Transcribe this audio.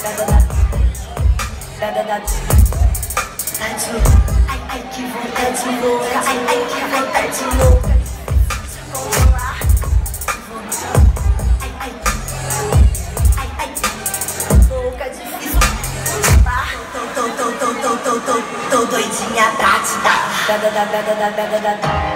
Ai, que vontade louca, ai, que vontade louca. Louca, difícil. Tô doidinha pra te dar.